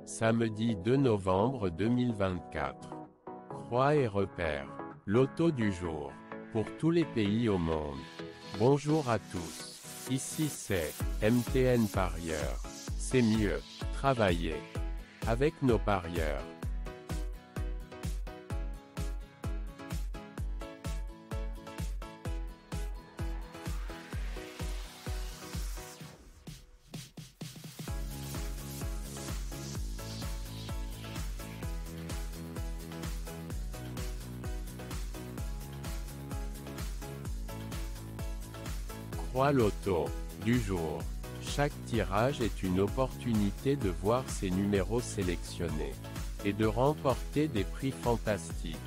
Samedi 2 novembre 2024. Croix et repères. Loto du jour. Pour tous les pays au monde. Bonjour à tous. Ici c'est MTN Parieurs. C'est mieux. Travailler avec nos parieurs. Croix Loto du jour. Chaque tirage est une opportunité de voir ses numéros sélectionnés et de remporter des prix fantastiques.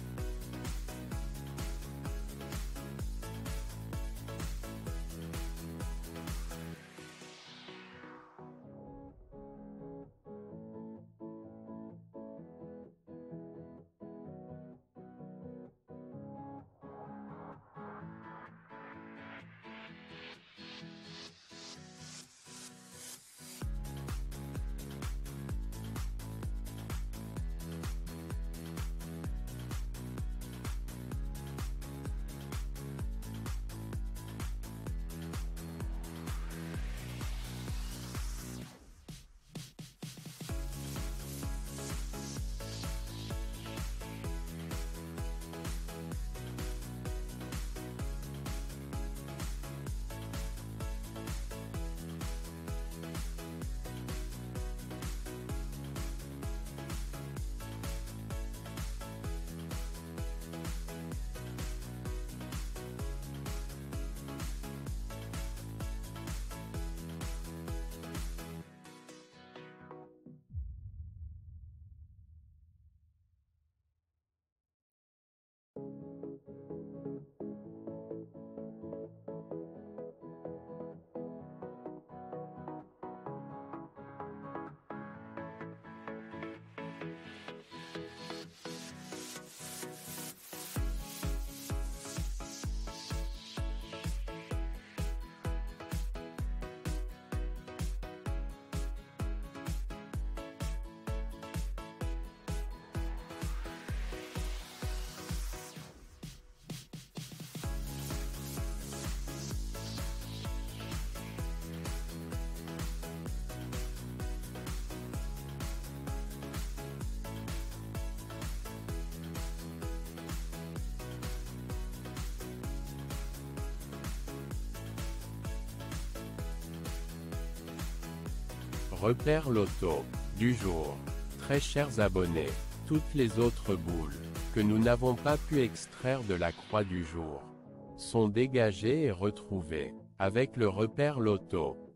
Repère Loto du jour. Très chers abonnés, toutes les autres boules que nous n'avons pas pu extraire de la croix du jour sont dégagées et retrouvées avec le repère Loto.